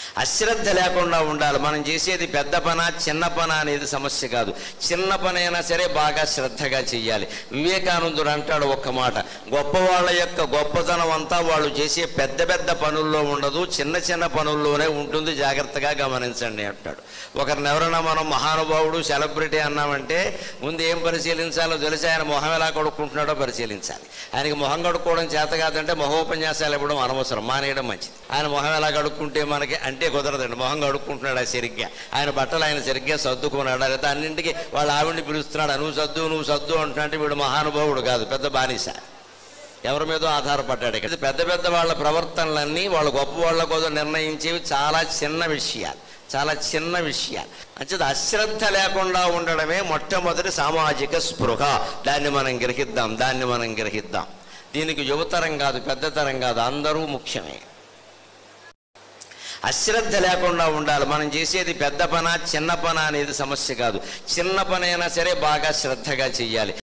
అశ్రద్ధ లేకుండా ఉండాలి. మనం చేసేది పెద్ద పన చిన్న పన అనేది సమస్య కాదు. చిన్న పనైనా సరే బాగా శ్రద్ధగా చెయ్యాలి. వివేకానందుడు అంటాడు ఒక్క మాట, గొప్పవాళ్ళ యొక్క గొప్పతనం అంతా వాళ్ళు చేసే పెద్ద పెద్ద పనుల్లో ఉండదు, చిన్న చిన్న పనుల్లోనే ఉంటుంది, జాగ్రత్తగా గమనించండి అంటాడు. ఒకరిని ఎవరైనా మనం మహానుభావుడు సెలబ్రిటీ అన్నామంటే ముందు ఏం పరిశీలించాలో తెలిసి ఆయన మొహం ఎలా కడుక్కుంటున్నాడో పరిశీలించాలి. ఆయనకి మొహం కడుక్కోవడం చేత కాదంటే మహోపన్యాసాలు ఇవ్వడం అనవసరం, మానేయడం మంచిది. ఆయన మొహం ఎలా కడుక్కుంటే మనకి అంటే కుదరదండి. మొహం కడుక్కుంటున్నాడు సరిగ్గా, ఆయన బట్టలు ఆయన సరిగ్గా సర్దుకున్నాడు, లేదా అన్నింటికి వాళ్ళ ఆవిడ్ని పిలుస్తున్నాడు, నువ్వు సర్దు అంటున్నట్టు వీడు మహానుభావుడు కాదు, పెద్ద బానిస, ఎవరి మీదో ఆధారపడ్డాడు. ఇక్కడ పెద్ద పెద్ద వాళ్ళ ప్రవర్తనలన్నీ వాళ్ళ గొప్ప వాళ్ళ కోసం నిర్ణయించేవి చాలా చిన్న విషయాలు, చాలా చిన్న విషయాలు. అంచేది అశ్రద్ధ లేకుండా ఉండడమే మొట్టమొదటి సామాజిక స్పృహ. దాన్ని మనం గ్రహిద్దాం. దీనికి యువతరం కాదు, పెద్దతరం కాదు, అందరూ ముఖ్యమే. అశ్రద్ధ లేకుండా ఉండాలి. మనం చేసేది పెద్ద పన చిన్న పన అనేది సమస్య కాదు. చిన్న పనైనా సరే బాగా శ్రద్ధగా చెయ్యాలి.